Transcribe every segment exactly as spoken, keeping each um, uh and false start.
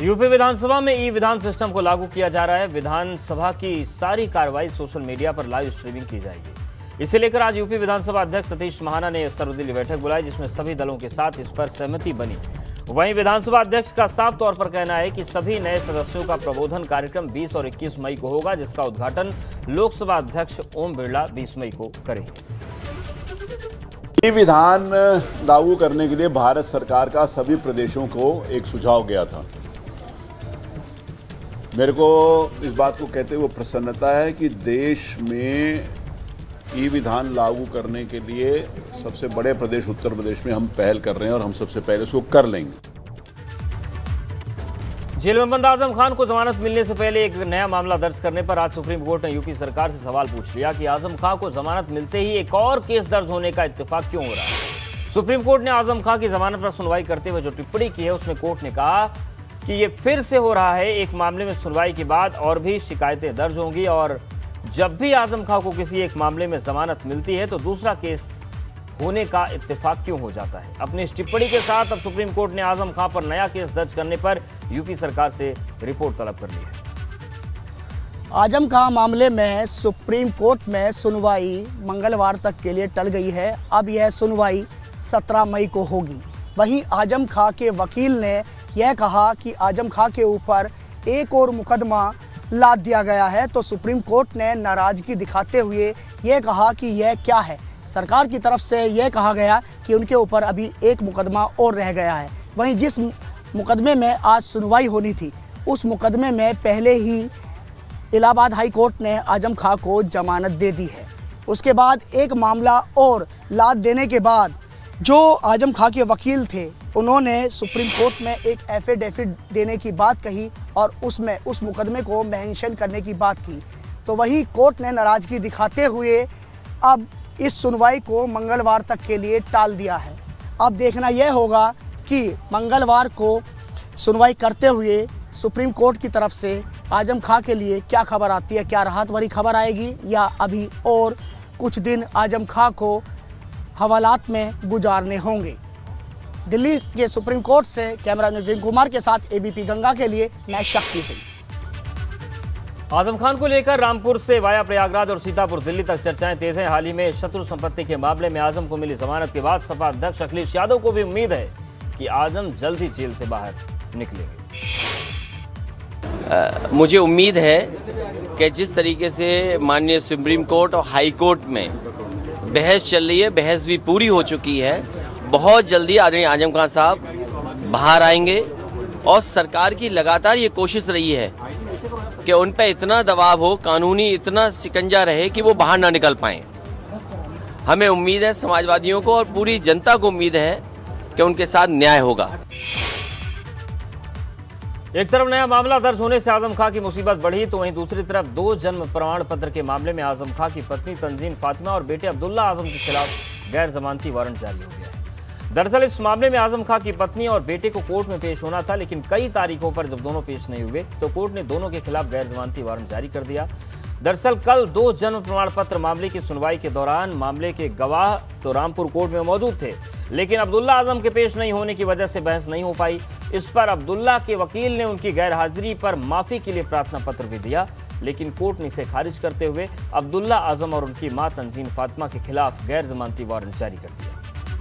UP विधानसभा में ई विधान system को लागू किया जा रहा है। विधानसभा की सारी कार्रवाई सोशल मीडिया पर लाइव स्ट्रीमिंग की जाएगी। इसे लेकर आज यूपी विधानसभा अध्यक्ष सतीश महाना ने सर्वदलीय बैठक बुलाई, जिसमें सभी दलों के साथ इस पर सहमति बनी। वहीं विधानसभा अध्यक्ष का साफ तौर पर कहना है कि सभी नए सदस्यों का प्रबोधन कार्यक्रम बीस और इक्कीस मई को होगा, जिसका उद्घाटन लोकसभा अध्यक्ष ओम बिरला बीस मई को करेंगे। ये विधान लागू करने के लिए भारत सरकार का सभी प्रदेशों को एक सुझाव गया था। मेरे को इस बात को कहते हुए प्रसन्नता है कि देश में ई विधान लागू करने के लिए सबसे बड़े प्रदेश उत्तर प्रदेश में हम पहल कर रहे हैं और हम सबसे पहले उसको कर लेंगे। जेल में बंद आजम खान को जमानत मिलने से पहले एक नया मामला दर्ज करने पर आज सुप्रीम कोर्ट ने यूपी सरकार से सवाल पूछ लिया कि आजम खान को जमानत मिलते ही एक और केस दर्ज होने का इत्तेफाक क्यों हो रहा है। सुप्रीम कोर्ट ने आजम खान की जमानत पर सुनवाई करते हुए जो टिप्पणी की है, उसमें कोर्ट ने कहा कि ये फिर से हो रहा है। एक मामले में सुनवाई के बाद और भी शिकायतें दर्ज होंगी और जब भी आजम खान को किसी एक मामले में जमानत मिलती है तो दूसरा केस होने का इत्तेफाक क्यों हो जाता है। अपनी इस टिप्पणी के साथ अब सुप्रीम कोर्ट ने आजम खान पर नया केस दर्ज करने पर यूपी सरकार से रिपोर्ट तलब कर ली है। आजम खान मामले में सुप्रीम कोर्ट में सुनवाई मंगलवार तक के लिए टल गई है। अब यह सुनवाई सत्रह मई को होगी। वहीं आजम खान के वकील ने यह कहा कि आजम खान के ऊपर एक और मुकदमा लाद दिया गया है, तो सुप्रीम कोर्ट ने नाराज़गी दिखाते हुए यह कहा कि यह क्या है। सरकार की तरफ से यह कहा गया कि उनके ऊपर अभी एक मुकदमा और रह गया है। वहीं जिस मुकदमे में आज सुनवाई होनी थी, उस मुकदमे में पहले ही इलाहाबाद हाई कोर्ट ने आजम खान को जमानत दे दी है। उसके बाद एक मामला और लाद देने के बाद जो आजम खान के वकील थे, उन्होंने सुप्रीम कोर्ट में एक एफिडेविट देने की बात कही और उसमें उस मुकदमे को मेंशन करने की बात की। तो वही कोर्ट ने नाराज़गी दिखाते हुए अब इस सुनवाई को मंगलवार तक के लिए टाल दिया है। अब देखना यह होगा कि मंगलवार को सुनवाई करते हुए सुप्रीम कोर्ट की तरफ से आजम खान के लिए क्या खबर आती है। क्या राहत भरी खबर आएगी या अभी और कुछ दिन आजम खान को हवालात में गुजारने होंगे। दिल्ली के सुप्रीम कोर्ट से कैमरामैन विपिन कुमार के साथ एबीपी गंगा के लिए मैं शक्ति सिंह। आजम खान को लेकर रामपुर से वाया प्रयागराज और सीतापुर दिल्ली तक चर्चाएं तेज हैं। हाल ही में शत्रु संपत्ति के मामले में आजम को मिली जमानत के बाद सपा अध्यक्ष अखिलेश यादव को भी उम्मीद है कि आजम जल्द ही जेल से बाहर निकलेंगे। आ, मुझे उम्मीद है कि जिस तरीके से माननीय सुप्रीम कोर्ट और हाई कोर्ट में बहस चल रही है, बहस भी पूरी हो चुकी है, बहुत जल्दी आदरणीय आजम खान साहब बाहर आएंगे। और सरकार की लगातार ये कोशिश रही है कि उन पर इतना दबाव हो, कानूनी इतना शिकंजा रहे कि वो बाहर ना निकल पाएँ। हमें उम्मीद है, समाजवादियों को और पूरी जनता को उम्मीद है कि उनके साथ न्याय होगा। एक तरफ नया मामला दर्ज होने से आजम खान की मुसीबत बढ़ी, तो वहीं दूसरी तरफ दो जन्म प्रमाण पत्र के मामले में आजम खान की पत्नी तंजीन फातिमा और बेटे अब्दुल्ला आजम के खिलाफ गैर जमानती वारंट जारी हो गया है। दरअसल इस मामले में आजम खान की पत्नी और बेटे को कोर्ट में पेश होना था, लेकिन कई तारीखों पर जब दोनों पेश नहीं हुए तो कोर्ट ने दोनों के खिलाफ गैर जमानती वारंट जारी कर दिया। दरअसल कल दो जन्म प्रमाण पत्र मामले की सुनवाई के दौरान मामले के गवाह तो रामपुर कोर्ट में मौजूद थे, लेकिन अब्दुल्ला आजम के पेश नहीं होने की वजह से बहस नहीं हो पाई। इस पर अब्दुल्ला के वकील ने उनकी गैरहाजिरी पर माफी के लिए प्रार्थना पत्र भी दिया, लेकिन कोर्ट ने इसे खारिज करते हुए अब्दुल्ला आजम और उनकी मां तंजीन फातिमा के खिलाफ गैर जमानती वारंट जारी कर दिया।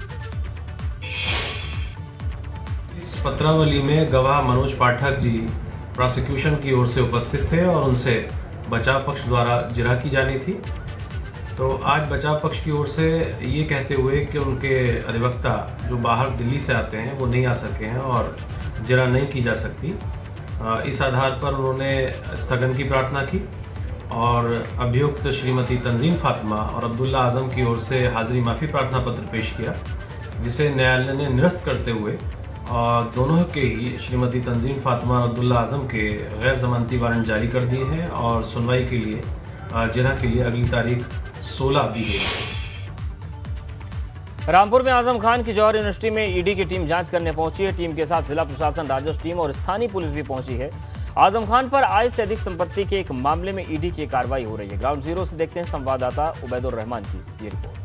इस पत्रावली में गवाह मनोज पाठक जी प्रोसिक्यूशन की ओर से उपस्थित थे और उनसे बचाव पक्ष द्वारा जिरह की जानी थी। तो आज बचाव पक्ष की ओर से ये कहते हुए कि उनके अधिवक्ता जो बाहर दिल्ली से आते हैं वो नहीं आ सके हैं और जिरह नहीं की जा सकती, इस आधार पर उन्होंने स्थगन की प्रार्थना की और अभियुक्त श्रीमती तंजीन फातिमा और अब्दुल्ला आजम की ओर से हाजिरी माफ़ी प्रार्थना पत्र पेश किया, जिसे न्यायालय ने निरस्त करते हुए और दोनों के ही श्रीमती तंजीन फातिमा और अब्दुल्ला आजम के गैर जमानती वारंट जारी कर दिए हैं और सुनवाई के लिए जिरह के लिए अगली तारीख सोलह दी गई। रामपुर में आजम खान की जौहर यूनिवर्सिटी में ईडी की टीम जांच करने पहुंची है। टीम के साथ जिला प्रशासन, राजस्व टीम और स्थानीय पुलिस भी पहुंची है। आजम खान पर आय से अधिक संपत्ति के एक मामले में ईडी की कार्रवाई हो रही है। ग्राउंड जीरो से देखते हैं संवाददाता उबैदुर रहमान की ये रिपोर्ट।